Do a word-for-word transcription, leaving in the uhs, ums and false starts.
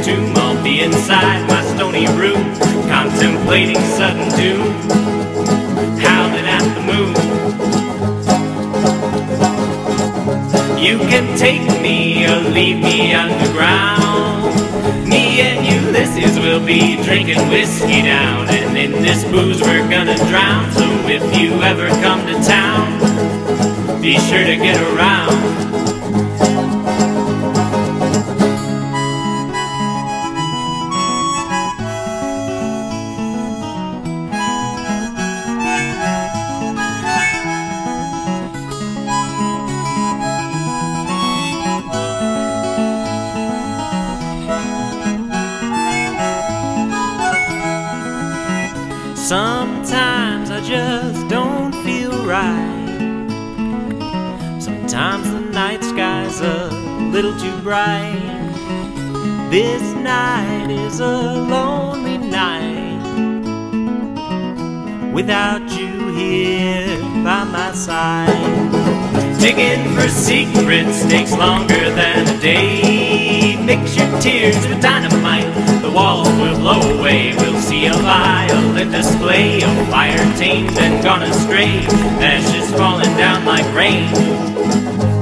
tomb. I'll be inside my stony room, contemplating sudden doom, howling at the moon. You can take me or leave me underground. Me and Ulysses will be drinking whiskey down, and in this booze we're gonna drown. So if you ever come to town, be sure to get around. Sometimes I just don't feel right. Sometimes the night sky's a little too bright. This night is a lonely night without you here by my side. Digging for secrets takes longer than a day. Mix your tears with dynamite, the walls will blow away. We'll see a violent display of fire tamed and gone astray, ashes falling down like rain.